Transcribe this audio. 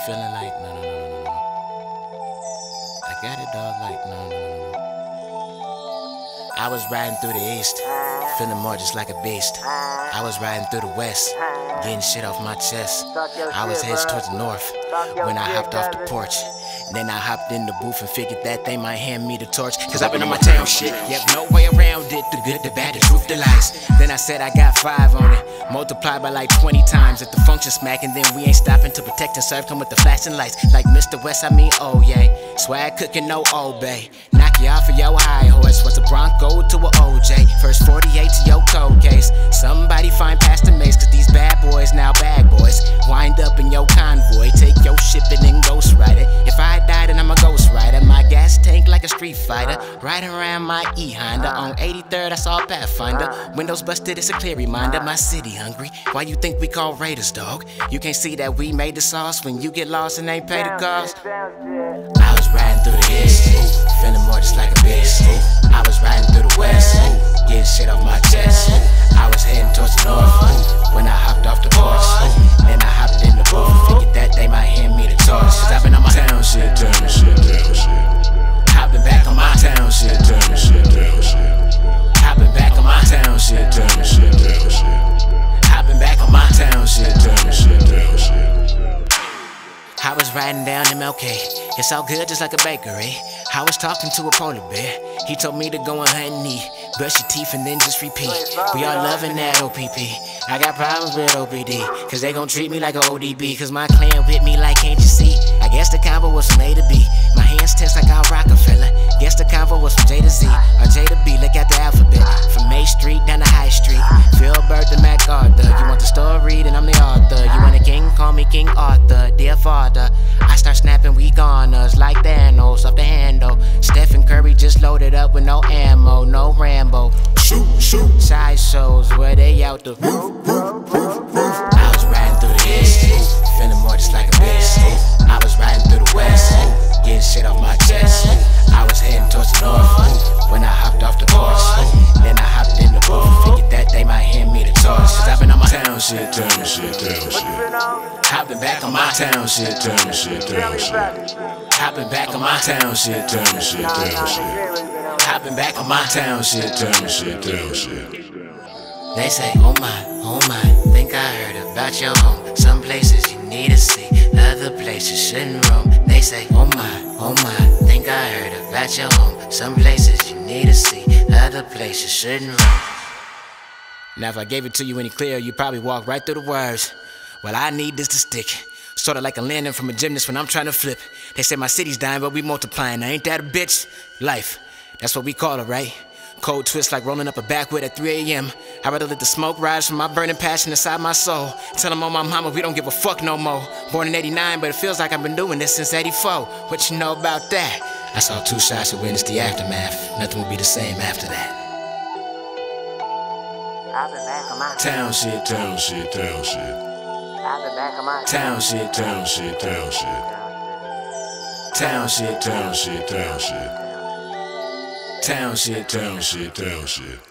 feeling like, no. I got it, dog, like, no. I was riding through the east, feeling more just like a beast. I was riding through the west, getting shit off my chest. I was headed towards the north when I hopped off the porch. Then I hopped in the booth and figured that they might hand me the torch. Cause I've been on my town shit, yep, no way around it. The good, the bad, the truth, the lies. Then I said I got 5 on it, multiplied by like 20 times. If the function smacking, then we ain't stopping to protect and serve. Come with the flashing lights, like Mr. West, I mean, oh yeah. Swag cooking, no Old Bay. Knock you off of your high horse. What's a Bronco to a OJ? First 48 to your cold case. Somebody find Pastor Mace, cause these bad boys now bad boys. Wind up in your convoy, take your shipping and ghost ride it. If I die, then I'm a ghost rider. My gas tank like a street fighter. Riding around my E-Honda. On 83rd, I saw a Pathfinder. Windows busted, it's a clear reminder. My city hungry. Why you think we call Raiders, dog? You can't see that we made the sauce when you get lost and ain't pay the cost. I was riding through the east, feeling more just like a beast. I was riding through the west, getting shit off my chest. I was heading towards the north when I hopped off the porch. Then I hopped in the booth and figured that they might hand me the torch. Cause I've been on my town shit, hopping back on my town shit, hopping back on my town shit, hopping back on my town shit. I was riding down MLK, it's all good just like a bakery. I was talking to a polar bear, he told me to go and hunt and eat. Brush your teeth and then just repeat. We all loving that OPP. I got problems with OPD, cause they gon' treat me like a ODB. Cause my clan with me like, can't you see? I guess the combo was from A to B. My hands tense like Al Rockefeller. Guess the convo was from J to Z, or J to B, look at the alphabet. From May Street down to High Street, Phil Bird to MacArthur. You want the story, then I'm the author. You want a king, call me King Arthur. Dear father, I start snapping, we goners like Thanos off the handle. Stephen Curry just loaded up with no ammo, no Rambo. Shoot. Side shows where they out the roof. I was riding through the east, feeling more just like a beast. I was riding through the west, getting shit off my chest. I was heading towards the north when I hopped off the porch. Then I hopped in the booth and figured that they might hand me the torch. Cause I've been on my town shit, hopping back on my town shit, hopping back on my town shit, hopping back on my town shit. They say, oh my, think I heard about your home. Some places you need to see, other places shouldn't roam. They say, oh my, think I heard about your home. Some places you need to see, other places shouldn't roam. Now if I gave it to you any clearer, you'd probably walk right through the words. Well, I need this to stick. Sorta like a landing from a gymnast when I'm trying to flip. They say my city's dying, but we multiplying. Now ain't that a bitch? Life, that's what we call it, right? Cold twist like rolling up a backwood at 3 a.m. I'd rather let the smoke rise from my burning passion inside my soul. Tell them on my mama we don't give a fuck no more. Born in 89, but it feels like I've been doing this since 84. What you know about that? I saw 2 shots and witnessed the aftermath. Nothing will be the same after that. I've been back on my town shit. I've been back on my town shit. Town shit.